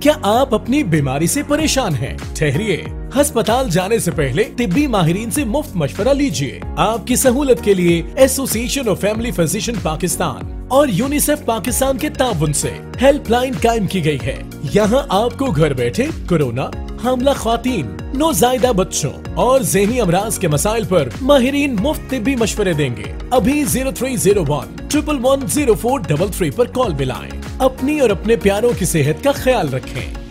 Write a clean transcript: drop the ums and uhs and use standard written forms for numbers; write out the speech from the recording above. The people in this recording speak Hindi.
क्या आप अपनी बीमारी से परेशान हैं? ठहरिए, अस्पताल जाने से पहले तिब्बी माहिरीन से मुफ्त मशवरा लीजिए। आपकी सहूलत के लिए association of family physician Pakistan और यूनिसेफ पाकिस्तान के ताउन से हेल्पलाइन कायम की गई है। यहाँ आपको घर बैठे कोरोना, हमला ख्वातीन, नौजायदा बच्चों और ज़हनी अमराज के मसाइल पर माहिरीन मुफ्त तिब्बी मशवरे देंगे। अभी 0301 111 0433 पर कॉल मिलाएं। अपनी और अपने प्यारों की सेहत का ख्याल रखें।